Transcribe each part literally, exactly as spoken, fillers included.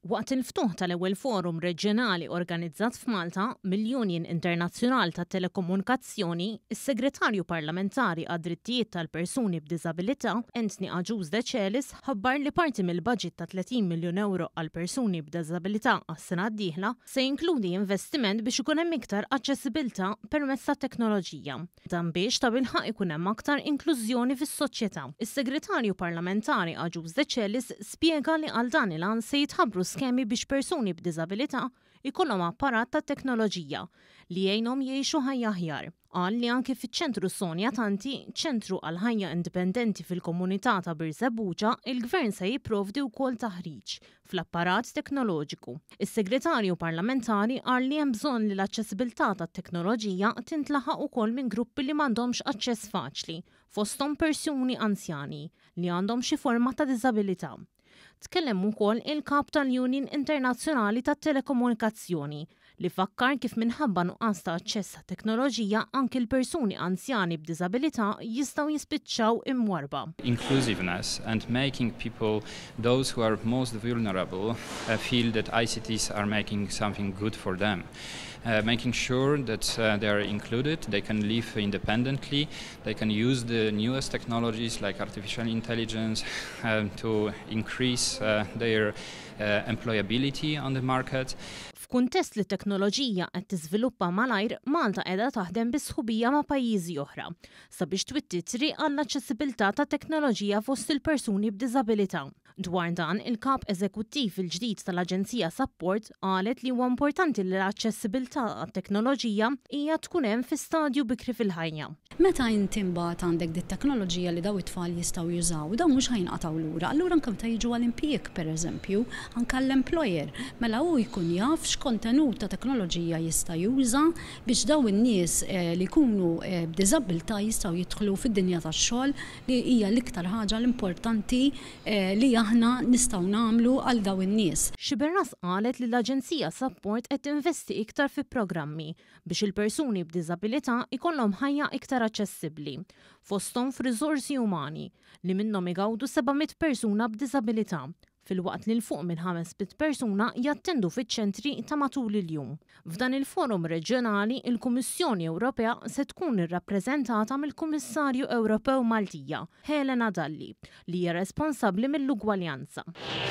Waqt il-ftuħ tal-ewwel forum reġjonali organizzat f'Malta mill-Union Internazzjonali tat-Telekomunikazzjoni, is-Segretarju Parlamentari għad-Drittijiet tal-Persuni b'Diżabilità, Anthony Agius De Celis, ħabbar li parti mill-budget ta' tletin miljun euro għal persuni b'diżabilità għas-sena d-dieħla se jinkludi investiment biex ikun hemm iktar aċċessibilità permezz tat-teknoloġija. Dan biex ta' bilħaq ikun hemm aktar inklużjoni fis-soċjetà. Is-Segretarju Parlamentari Agius De Celis spjega li għal dan il-għan se jitħabbru skemi biex persuni b'diżabilità ikollhom apparat ta' teknoloġija li jgħinhom jgħixu ħajja aħjar. Qal li anke fiċ-ċentru Sonja Tanti, ċentru għal ħajja indipendenti fil-komunità ta' Birżebbuġa, il-Gvern se jipprovdi wkoll taħriġ fl-apparat teknoloġiku. Is-Segretarju Parlamentari qal li hemm bżonn li l-aċċessibilità tat-teknoloġija tintlaħaq ukoll minn gruppi li m'għandhomx aċċess faċli, fosthom persuni anzjani li għandhom xi forma ta' diżabilità. Tkellem ukoll il-kap tal-Union Internazzjonali tat-Telekomunikazzjoni li fakkar kif minħabba nuqqas ta' aċċess għat teknoloġija anke l-persuni anzjani b'diżabilità jistgħu jispiċċaw imwarba. Inclusiveness and making people, those who are most vulnerable, uh, feel that I C Ts are making something good for them. Uh, making sure that uh, they are included, they can live independently, they can use the newest technologies like artificial intelligence uh, to increase uh, their uh, employability on the market. F'kuntest li t-teknoloġija qed tiżviluppa malajr, Malta qiegħda taħdem bis-sħubija ma' pajjiżi oħra sabiex twitti triq għall-aċċessibilità ta' teknoloġija fost il-persuni b'diżabilità. Dwar dan, il-kap eżekuttiv il-ġdid tal-Aġenzija Support qalet li huwa importanti li l-aċċessibilità għat-teknoloġija hija tkun hemm fi stadju bikri fil-ħajja. Meta inti mbagħad għandek dit teknoloġija li daw it-tfal jistgħu jużaw, dawn mhux ħajnqataw lura. Allura anke meta jiġu għall-impjieg pereżempju, anke l-employer, mela hu jkun jaf x'kontenut ta' teknoloġija jista' juża biex daw in-nies li jkunu b'diżabilità jistgħu jidħlu fid-dinja tax-xogħol li hija l-iktar ħaġa l-importanti li aħna nistgħu nagħmlu għal daw in-nies. Xiberras qalet li l-Aġenzija Support qed tinvesti iktar fi programmi biex il-persuni b'diżabilità ikollhom ħajja iktar aċċessibbli, fosthom f'riżorsi umani li minnhom igawdu sebgħimiet persuna b'diżabilità, filwaqt li l-fuq minn ħamesmien persuna jattendu fiċ-ċentri ta' matul il-jum. F'dan il-forum reġjonali, il-Kummissjoni Ewropea se tkun irrappreżentata mill-Kummissarju Ewropew Maltija, Helena Dalli, li hija responsabbli mill-ugwaljanza.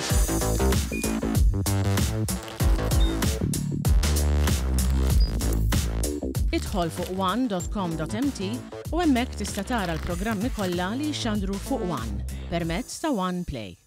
Idħol fuq one dot com dot m t u hemmhekk tista' tara l-programmi kollha li jxandru fuq One permezz ta' One Play.